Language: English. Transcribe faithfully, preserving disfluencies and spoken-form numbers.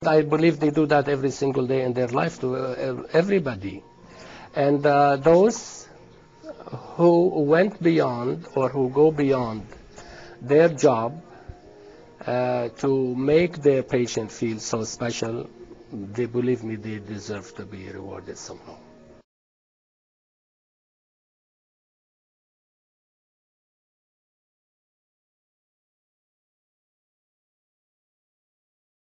I believe they do that every single day in their life to uh, everybody. And uh, those who went beyond or who go beyond their job uh, to make their patient feel so special, they believe me, they deserve to be rewarded somehow.